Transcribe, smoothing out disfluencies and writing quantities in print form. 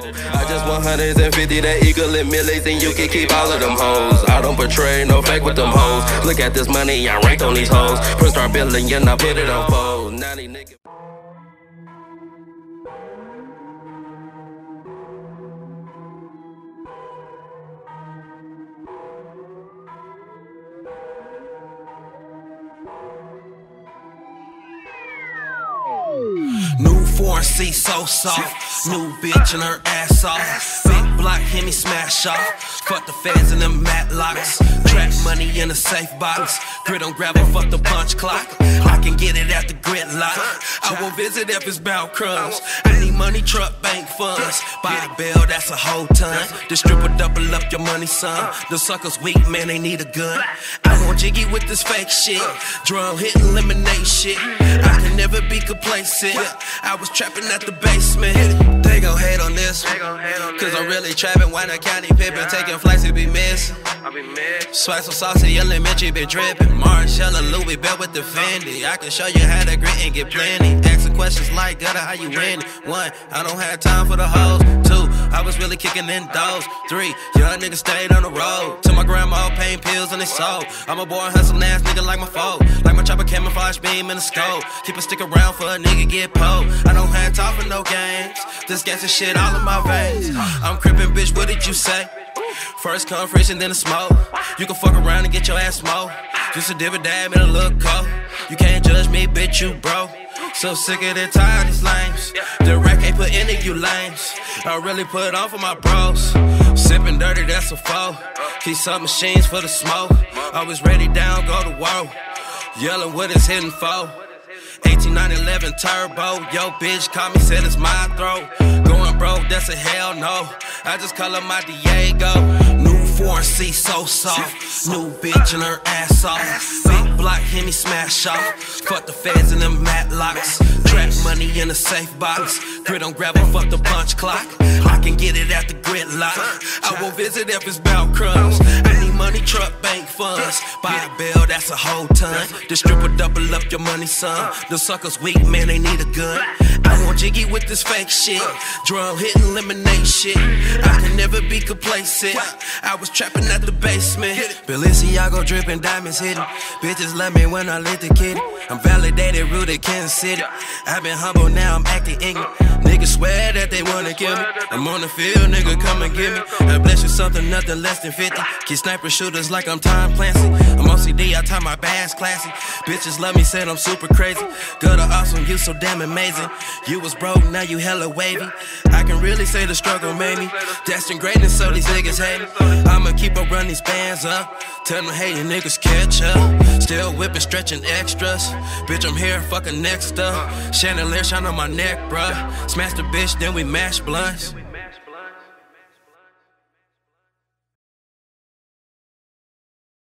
I just want 150 that equal in millies, and you can keep all of them hoes. I don't portray no fake with them hoes. Look at this money, I ranked on these hoes. First start building, and I put it on fold. 90 niggas. New foreign seat so soft. New bitch and her ass off. Big block, hit me smash off. Fuck the feds and them matlocks. Trap money in a safe box. Grit on gravel, fuck the punch clock. I can get it at the grit lock. I won't visit if it's bound crumbs. I need money, truck, bank funds. Buy a bill, that's a whole ton. The stripper double up your money, son. The suckers weak, man, they need a gun. I want jiggy with this fake shit. Drum hit, eliminate shit. I can never be complacent. I was trapping at the basement. They gon' hate on this one, cause I'm really trapping. Why not County Pippin? Taking flights, it be missing. Swag so saucy, elementary been dripping. Marshall and Louis Bell with the Fendi. I can show you how to grit and get plenty. Asking questions like, gutter, how you win? 1, I don't have time for the hoes. 2, I was really kicking in those. 3, young niggas stayed on the road. To my grandma, pain pills in they soul. I'm a boy, hustling ass nigga like my foe. Like my chopper, camouflage beam in the scope. Keep a stick around for a nigga get pulled. I don't have time for no games. This gangsta shit all in my veins. I'm crippin', bitch, what did you say? First come fresh and then a smoke. You can fuck around and get your ass smoked. Just a dib and dab and a look cold. You can't judge me, bitch, you broke. So sick of the tired these lames. The rack ain't put any of you lames. I really put on for my bros. Sippin' dirty, that's a foe. Keep some machines for the smoke. Always ready down, go to war. Yelling what it's hitting for. 18911 turbo. Yo, bitch, call me, said it's my throat. Going broke, that's a hell no. I just call her my Diego. New foreign seat so soft. New bitch and her ass off. Big block, hit me smash off. Fuck the feds and them matlocks. Trap money in a safe box. Grit on gravel, fuck the punch clock. I can get it at the grit lock. I won't visit if it's bound crumbs. I need money, truck, bank funds. Buy a bill, that's a whole ton. The stripper double up your money, son. The suckers weak, man, they need a gun. I want jiggy with this fake shit. Drum hit, eliminate shit. I can never be complacent. I was trapping at the basement. Balenciaga dripping, diamonds hidden. Bitches love me when I lit the kid. I'm validated, rooted, Kansas City. I've been humble, now I'm acting ignorant. Niggas swear that they wanna kill me. I'm on the field, nigga, come and get me. I bless you something, nothing less than 50. Keep sniper shooters like I'm Tom Clancy. I'm OCD, I tie my bags classy. Bitches love me, said I'm super crazy. Good or awesome, you so damn amazing. You was broke, now you hella wavy. I can really say the struggle made me destined greatness, so these niggas hate me. I'ma keep on running these bands up. Tell them hating niggas catch up. Still whipping, stretching extras. Bitch, I'm here, fucking next up. Chandelier shine on my neck, bruh. Smash the bitch, then we mash blunts.